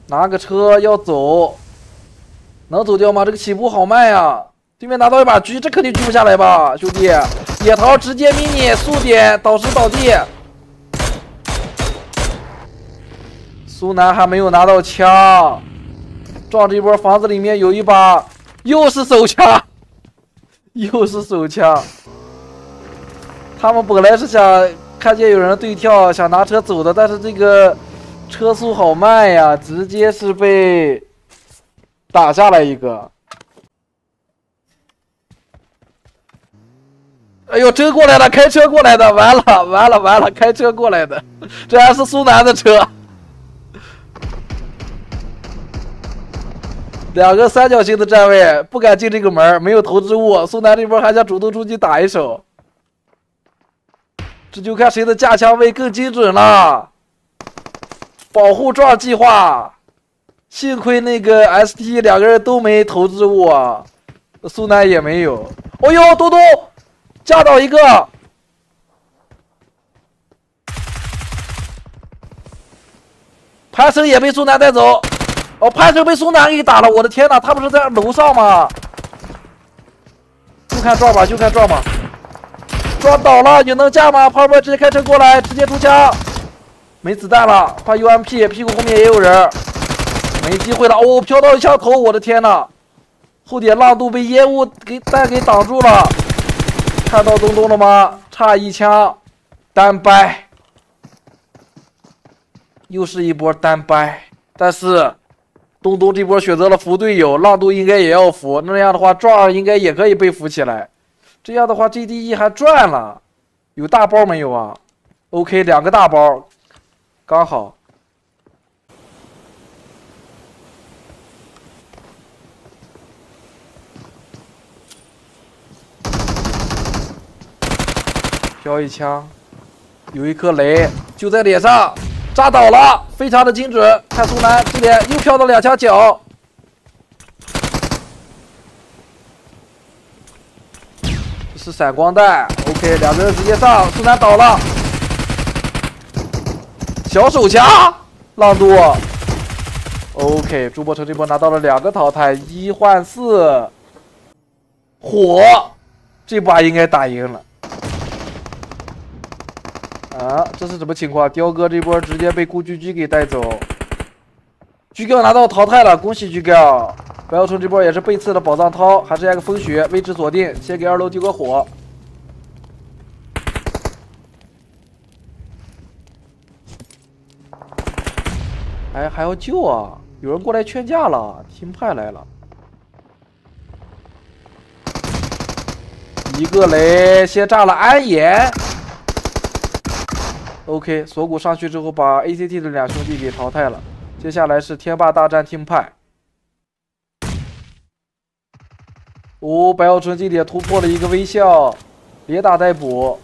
拿个车要走，能走掉吗？这个起步好慢呀！对面拿到一把狙，这肯定狙不下来吧，兄弟！野桃直接迷你速点倒时倒地。苏南还没有拿到枪，撞这一波房子里面有一把，又是手枪，又是手枪。他们本来是想看见有人对跳，想拿车走的，但是这个车速好慢呀，直接是被打下来一个。哎呦，真过来了，开车过来的，完了，开车过来的，这还是苏南的车。两个三角形的站位，不敢进这个门，没有投掷物。苏南这波还想主动出击打一手，这就看谁的架枪位更精准了。保护撞计划，幸亏那个 ST 两个人都没投掷物啊，苏南也没有。哦呦，东东架倒一个，潘生也被苏南带走。哦，潘生被苏南给打了，我的天哪，他不是在楼上吗？就看撞吧，撞倒了，你能架吗？泡沫直接开车过来，直接出枪，没子弹了，换 UMP， 屁股后面也有人，没机会了。哦，飘到一枪头，我的天哪！后点浪度被烟雾弹给挡住了，看到东东了吗？差一枪，单掰，又是一波单掰，但是。东东这波选择了扶队友，浪度应该也要扶，那样的话壮应该也可以被扶起来。这样的话 GDE 还赚了。有大包没有啊 ？OK， 2个大包，刚好。飘一枪，有一颗雷就在脸上。炸倒了，非常的精准。看苏南这边又飘到2枪脚，这是闪光弹。OK， 两个人直接上，苏南倒了。小手枪，浪度。OK， 朱柏成这波拿到了2个淘汰，1换4，火，这把应该打赢了。啊，这是什么情况？雕哥这波直接被顾居居给带走，居哥拿到淘汰了，恭喜居哥！白耀春这波也是被刺的宝藏涛，还是来个风雪，位置锁定，先给2楼丢个火。哎，还要救啊！有人过来劝架了，team派来了，一个雷先炸了安岩。OK， 锁骨上去之后，把 ACT 的2兄弟给淘汰了。接下来是天霸大战team派。哦，白耀纯这点突破了一个微笑，别打逮捕。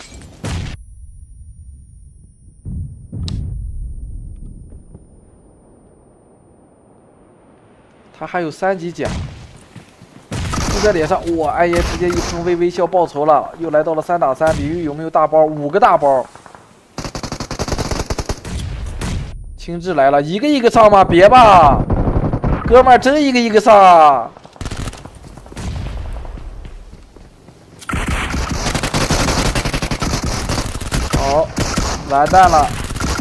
他还有3级甲，就在脸上，哇！安岩直接一喷微笑报仇了，又来到了3打3。李玉有没有大包？5个大包。青雉来了，一个一个上吗？别吧，哥们儿，真一个一个上啊！好，完蛋了，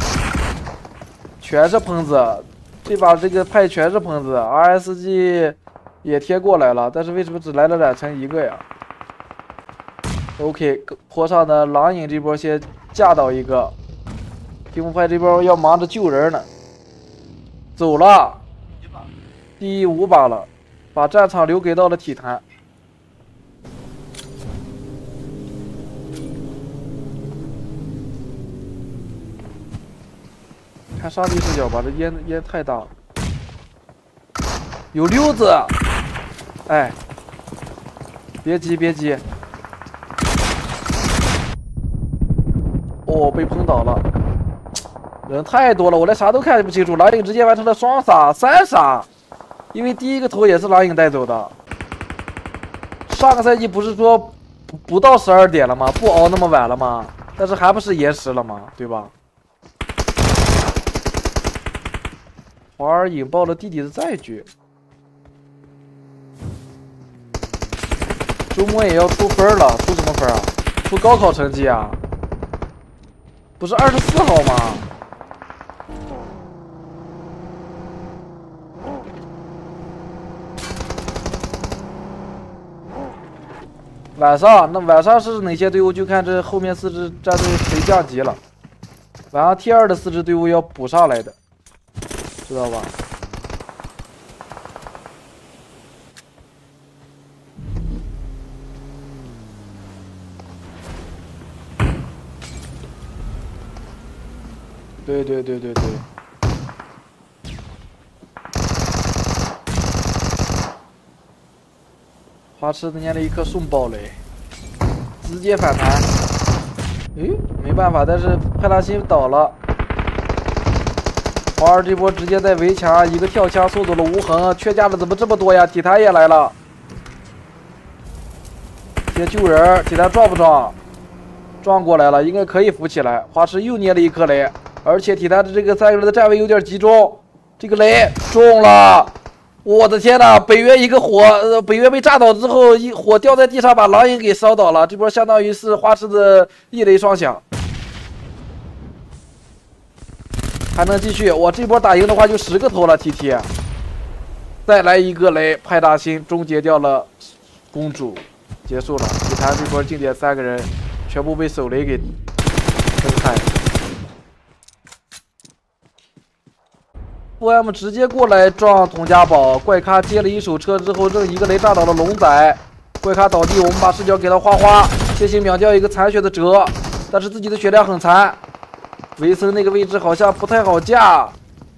全是喷子，这把这个派全是喷子 ，RSG 也贴过来了，但是为什么只来了冉成一个呀 ？OK， 坡上的狼影这波先架倒一个。天幕派这边要忙着救人呢，走了，第5把了，把战场留给到了体坛。看上帝视角吧，这烟太大了。有溜子，哎，别急。哦，被碰倒了。人太多了，我连啥都看不清楚。狼影直接完成了2杀、3杀，因为第1个头也是狼影带走的。上个赛季不是说不到12点了吗？不熬那么晚了吗？但是还不是延时了吗？对吧？ 华儿引爆了弟弟的再局。周末也要出分了，出什么分啊？出高考成绩啊？不是24号吗？晚上，那晚上是哪些队伍？就看这后面4支战队谁降级了。晚上 T2的4支队伍要补上来的，知道吧？对。花痴子捏了一颗送爆雷，直接反弹。诶，没办法，但是派大星倒了。华儿这波直接在围墙一个跳枪送走了无痕，缺架的怎么这么多呀？体坛也来了，直接救人，体坛撞不撞？撞过来了，应该可以扶起来。花痴又捏了一颗雷，而且体坛的这个3个人的站位有点集中，这个雷中了。我的天呐！北约一个火，北约被炸倒之后，一火掉在地上，把狼营给烧倒了。这波相当于是花痴的一雷双响，还能继续。我这波打赢的话，就10个头了。TT， 再来一个雷，派大星终结掉了公主，结束了。体坛这波经典3个人全部被手雷给分开。OM 直接过来撞佟家堡，怪咖接了一手车之后，扔一个雷炸倒了龙仔，怪咖倒地，我们把视角给到花花，先行秒掉一个残血的折，但是自己的血量很残，维森那个位置好像不太好架，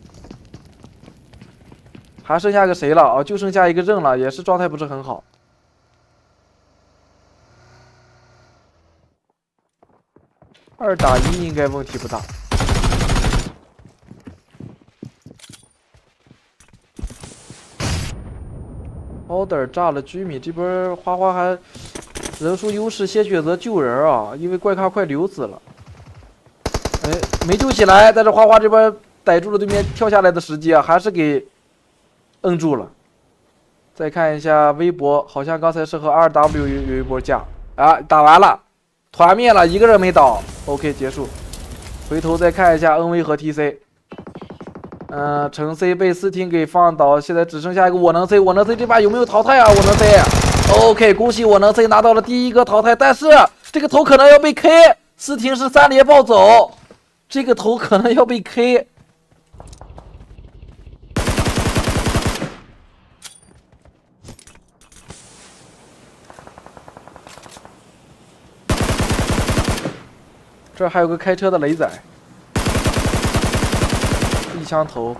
还剩下个谁了啊？就剩下一个刃了，也是状态不是很好。2打1应该问题不大。Order 炸了居米，这边花花还人数优势，先选择救人啊，因为怪咖快流死了。哎，没救起来，但是花花这边逮住了对面跳下来的时机啊，还是给摁住了。再看一下微博，好像刚才是和 2W 有一波架啊，打完了，团灭了，一个人没倒。OK， 结束。回头再看一下 NV 和 TC。程 C 被斯汀给放倒，现在只剩下一个我能 C， 我能 C 这把有没有淘汰啊？我能 C，OK， 恭喜我能 C 拿到了第1个淘汰，但是这个头可能要被 K， 斯汀是3连暴走，这个头可能要被 K。这还有个开车的雷仔。一枪头，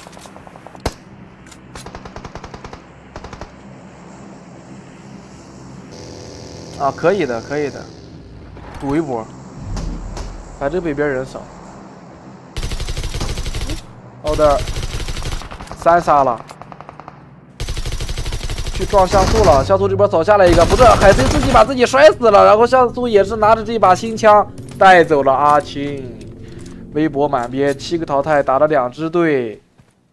啊，可以的，可以的，赌一波，反正北边人少。Order 3杀了，去撞像素了，像素这边扫下来一个，不是海贼自己把自己摔死了，然后像素也是拿着这把新枪带走了阿青。微博满编，7个淘汰，打了2支队，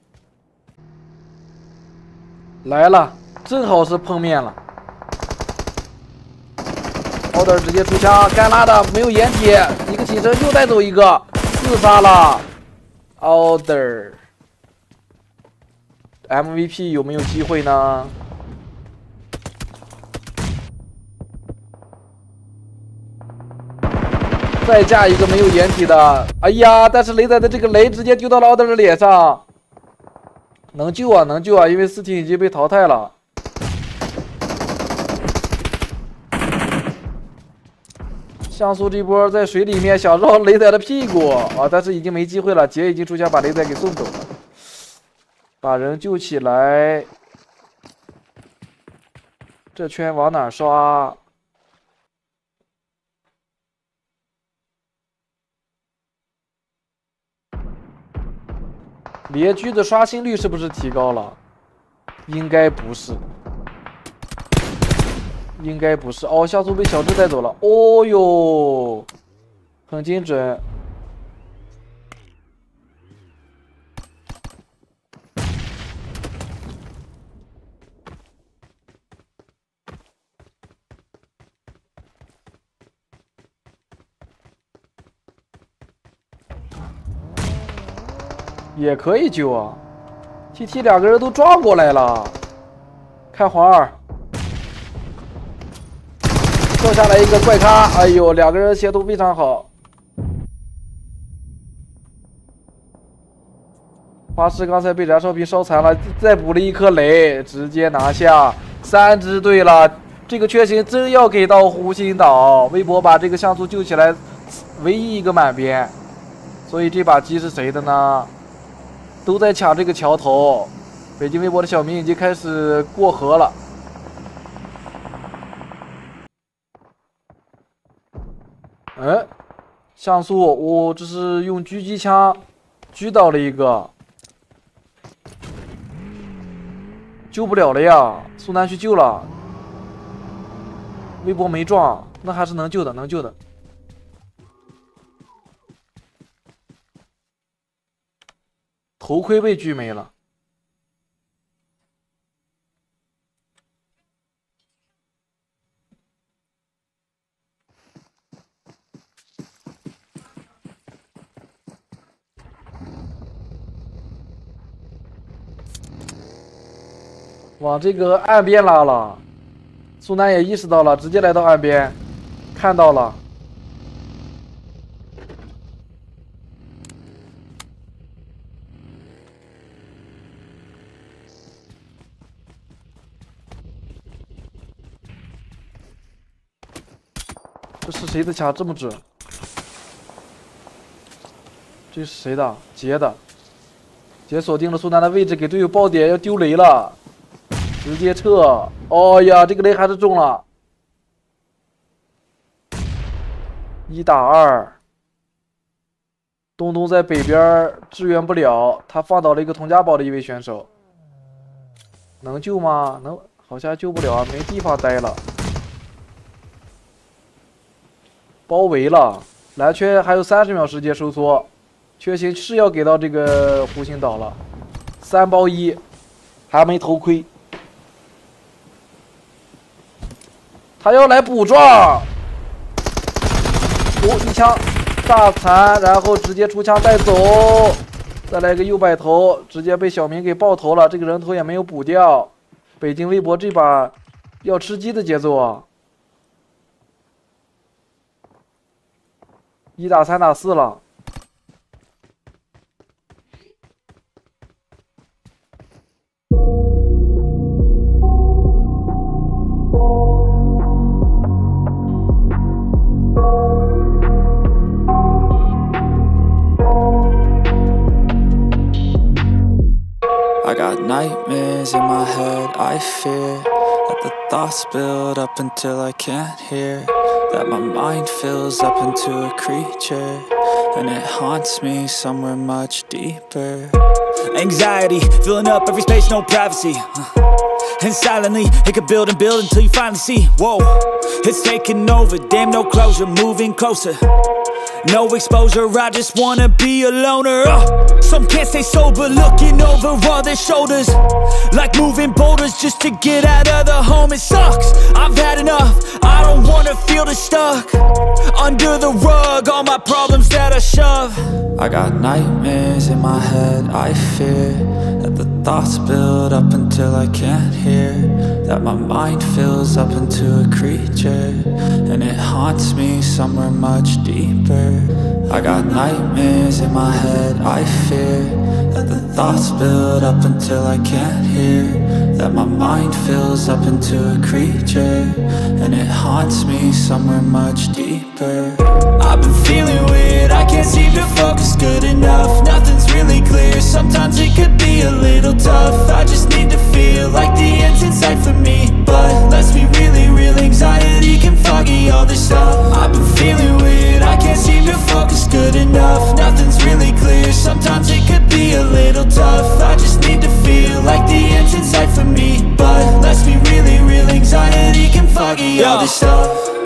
来了，正好是碰面了。Order 直接出枪，该拉的没有掩体，一个起身又带走一个，4杀了。Order MVP 有没有机会呢？再架一个没有掩体的，哎呀！但是雷仔的这个雷直接丢到了奥德的脸上，能救啊，能救啊！因为斯汀已经被淘汰了。像素这波在水里面想绕雷仔的屁股啊，但是已经没机会了，杰已经出枪把雷仔给送走了，把人救起来。这圈往哪刷？联狙的刷新率是不是提高了？应该不是，应该不是。哦，像素被小智带走了。哦哟，很精准。 也可以救啊。TT 两个人都撞过来了，开黄二，掉下来一个怪咖，哎呦，两个人协同非常好。花师刚才被燃烧瓶烧残了，再补了一颗雷，直接拿下3支队了。这个缺形真要给到湖心岛，微博把这个像素救起来，唯一一个满编。所以这把鸡是谁的呢？都在抢这个桥头。北京微博的小明已经开始过河了。哎，像素，我这是用狙击枪狙倒了一个，救不了了呀！苏南去救了，微博没撞，那还是能救的，能救的。头盔被狙没了。往这个岸边拉了，苏南也意识到了，直接来到岸边，看到了。这是谁的枪这么准？这是谁的？杰的。杰锁定了苏南的位置，给队友爆点，要丢雷了。直接撤！哦呀，这个雷还是中了，1打2。东东在北边支援不了，他放倒了一个佟家堡的一位选手，能救吗？能，好像救不了啊，没地方待了，包围了，蓝圈还有30秒时间收缩，缺形是要给到这个湖心岛了，3包1，还没头盔。他要来补撞，一枪炸残，然后直接出枪带走，再来个右摆头，直接被小明给爆头了，这个人头也没有补掉。北京微博这把要吃鸡的节奏啊！1打3打4了。 I got nightmares in my head, I fear that the thoughts build up until I can't hear, that my mind fills up into a creature, and it haunts me somewhere much deeper. Anxiety, filling up every space, no privacy, and silently, it could build and build until you finally see, whoa, it's taking over, damn no closure, moving closer. No exposure, I just wanna be a loner. Some can't stay sober, looking over all their shoulders, like moving boulders just to get out of the home. It sucks, I've had enough, I don't wanna feel the stuck under the rug, all my problems that I shove. I got nightmares in my head, I fear that the thoughts build up until I can't hear, that my mind fills up into a creature, and it haunts me somewhere much deeper. I got nightmares in my head, I fear that the thoughts build up until I can't hear, that my mind fills up into a creature, and it haunts me somewhere much deeper. I've been feeling weird, I can't seem to focus good enough, nothing's really clear, sometimes it could be a little tough, I just need to feel like the end's in sight for me, but let's be really real, anxiety can foggy all this stuff. I've been feeling weird, I can't seem to focus good enough, nothing's really clear, sometimes it could be a little tough, I just need to feel like the end's in sight for me, but let's be really real, anxiety can foggy all this stuff.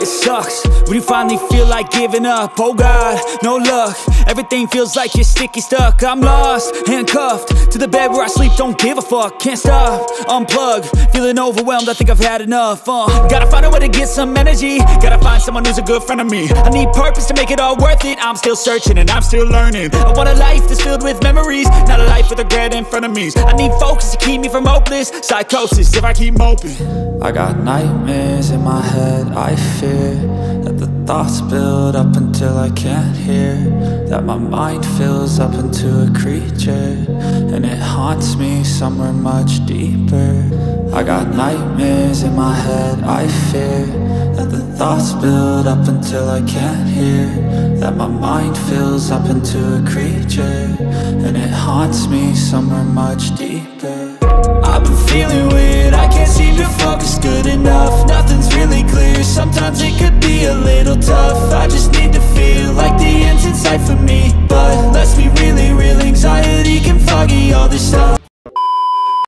It sucks when you finally feel like giving up. Oh God, no luck. Everything feels like you're sticky stuck. I'm lost, handcuffed to the bed where I sleep. Don't give a fuck, can't stop. Unplug, feeling overwhelmed. I think I've had enough. Gotta find a way to get some energy. Gotta find someone who's a good friend of me. I need purpose to make it all worth it. I'm still searching and I'm still learning. I want a life that's filled with memories, not a life with regret in front of me. I need focus to keep me from hopeless psychosis if I keep moping. I got nightmares in my head. I fear that the thoughts build up until I can't hear, that my mind fills up into a creature, and it haunts me somewhere much deeper. I got nightmares in my head. I fear that the thoughts build up until I can't hear, that my mind fills up into a creature, and it haunts me somewhere much deeper. I've been feeling weird, I can't seem to focus good enough. Nothing's really clear, sometimes it could be a little tough. I just need to feel like the end's in sight for me, but let's be really real, anxiety can foggy all this stuff.